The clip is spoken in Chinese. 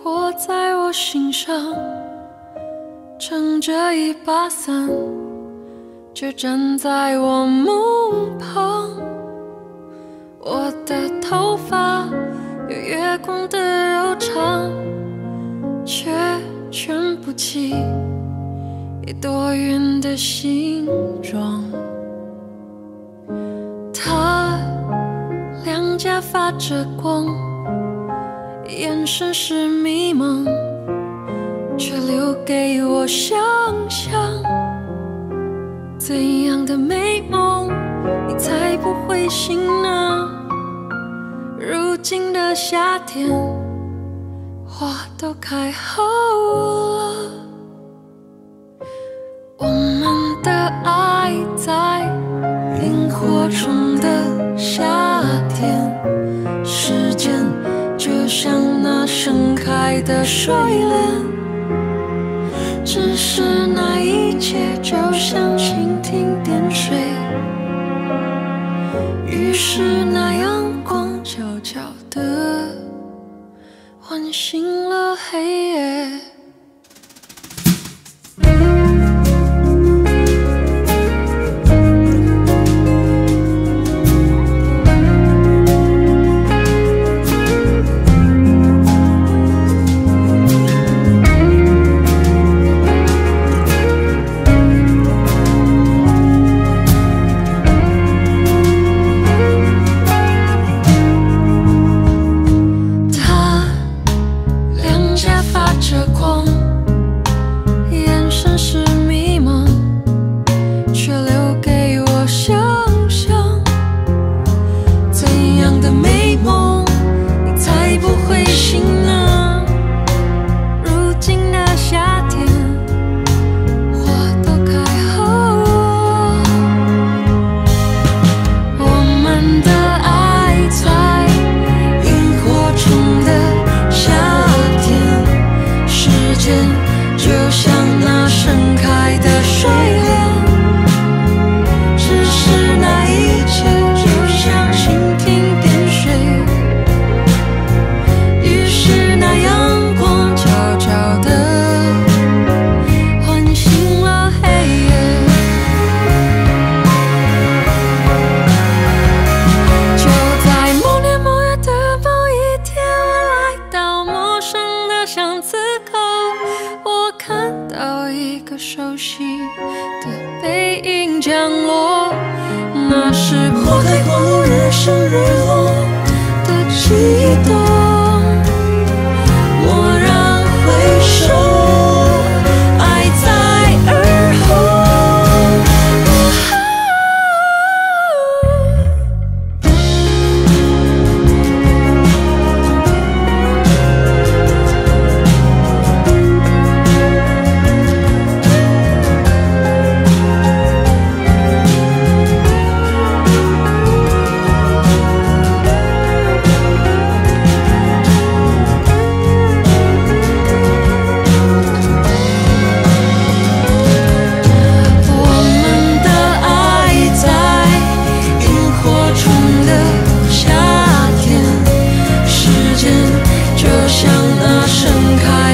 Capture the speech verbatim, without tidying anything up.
握在我心上，撑着一把伞，却站在我梦旁。我的头发有月光的柔长，却卷不起一朵云的形状。他两颊发着光，眼神是迷茫，却留给我想象。怎样的美梦你才不会醒呢？如今的夏天，花都开好了，我们的爱在萤火虫的夏天，时间就像那盛开的睡莲，只是那一切就像蜻蜓点水，于是那阳光悄悄地唤醒了黑夜。熟悉的背影降落，那是花开后日升日落的悸动。蓦然回首，爱在耳后。就像那盛开